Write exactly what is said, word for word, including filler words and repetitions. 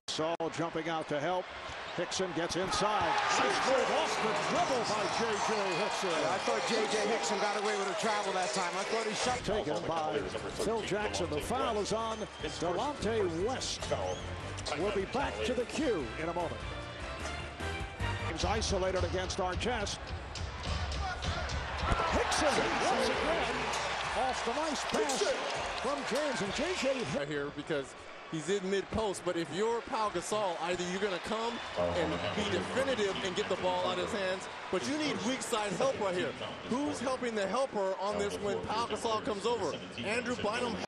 Saul jumping out to help. Hickson gets inside. Nice move off the dribble by J J Hickson. I thought J J Hickson got away with a travel that time. I thought he shot. Taken by Phil Jackson. The foul is on Delonte West. We'll be back to the queue in a moment. He's isolated against Artest. Hickson once again off the nice pass from James, and J J right here because he's in mid-post, but if you're Pau Gasol, either you're going to come and be definitive and get the ball out of his hands, but you need weak side help right here. Who's helping the helper on this when Pau Gasol comes over? Andrew Bynum.